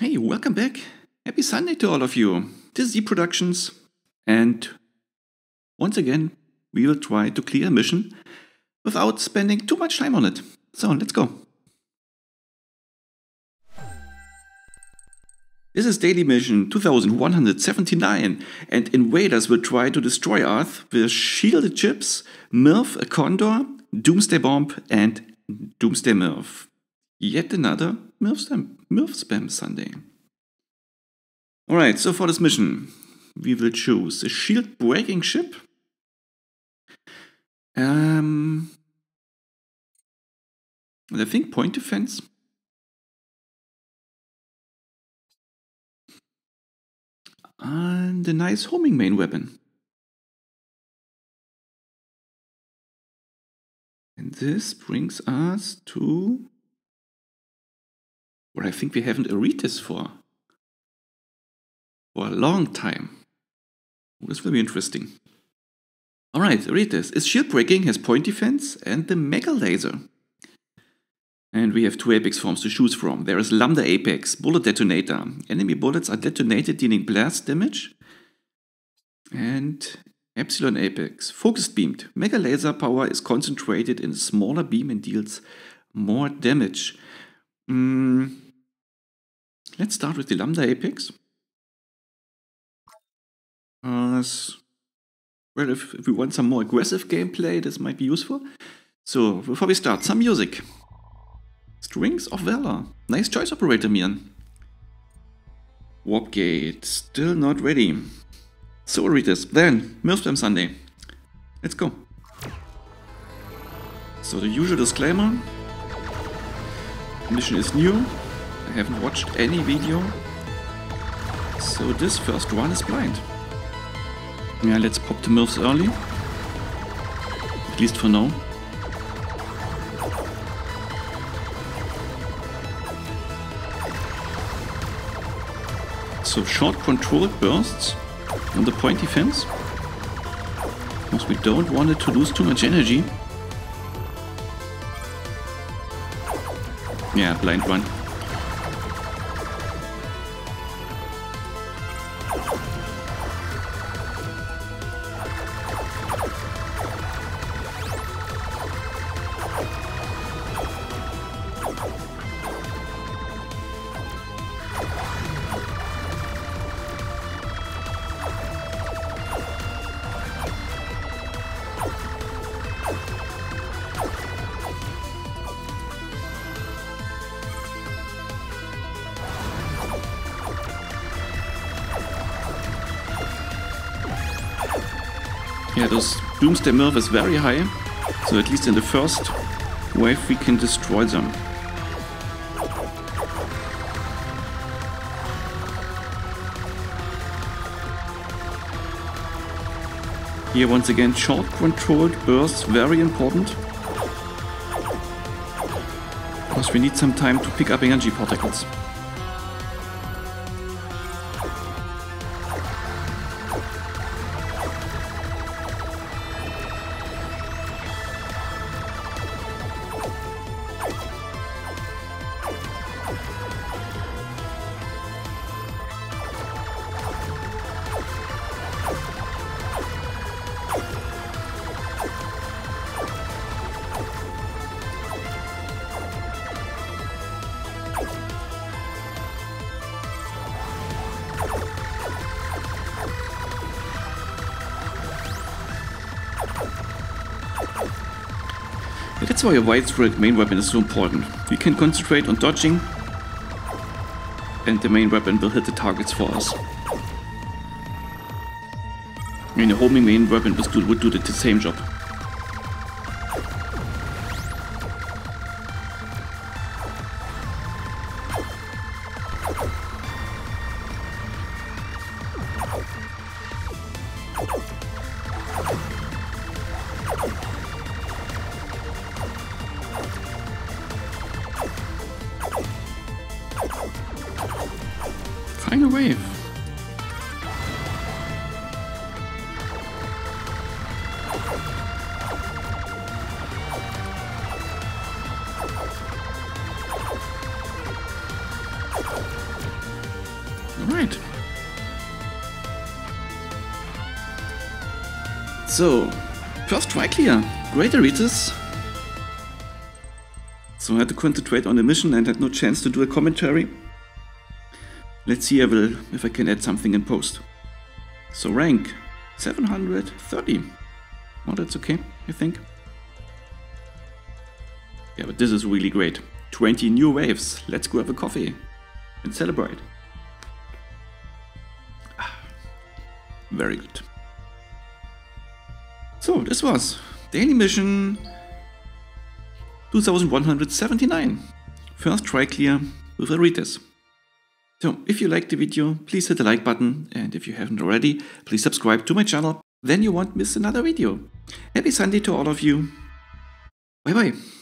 Hey, welcome back. Happy Sunday to all of you. This is Z Productions, and once again, we will try to clear a mission without spending too much time on it. So, let's go. This is Daily Mission 2179, and invaders will try to destroy Earth with shielded ships, MIRV, a Condor, Doomsday Bomb, and Doomsday MIRV. Yet another MIRV spam Sunday. Alright, so for this mission, we will choose a shield breaking ship. And I think point defense. And a nice homing main weapon. And this brings us to what I think we haven't read this for a long time. This will be interesting. Alright, read this. Is shield breaking, has point defense, and the Mega Laser. And we have two Apex forms to choose from. There is Lambda Apex, Bullet Detonator. Enemy bullets are detonated, dealing blast damage. And Epsilon Apex, Focused Beamed. Mega Laser power is concentrated in a smaller beam and deals more damage. Let's start with the Lambda Apex. Well, if we want some more aggressive gameplay, this might be useful. So, before we start, some music. Strings of Valor. Nice choice, Operator Mian. Warp Gate, still not ready. So read this. Then, MIRV spam Sunday. Let's go. So the usual disclaimer. Mission is new. I haven't watched any video. So this first run is blind. Yeah, let's pop the MIRVs early. At least for now. So short controlled bursts on the point defense. Because we don't want it to lose too much energy. Yeah, blind run. Yeah, this Doomsday MIRV is very high, so at least in the first wave we can destroy them. Here once again, short controlled bursts, very important. Because we need some time to pick up energy particles. That's why a widespread main weapon is so important. We can concentrate on dodging and the main weapon will hit the targets for us. I mean, a homing main weapon would do the same job. Final wave. Alright. So, first try clear. Great, Aretus. So I had to concentrate on the mission and had no chance to do a commentary. Let's see if I can add something in post. So rank 730. Well, that's okay, I think. Yeah, but this is really great. 20 new waves. Let's grab a coffee and celebrate. Very good. So this was daily mission 2179. First try clear with Aretus. So if you liked the video, please hit the like button, and if you haven't already, please subscribe to my channel, then you won't miss another video. Happy Sunday to all of you. Bye bye.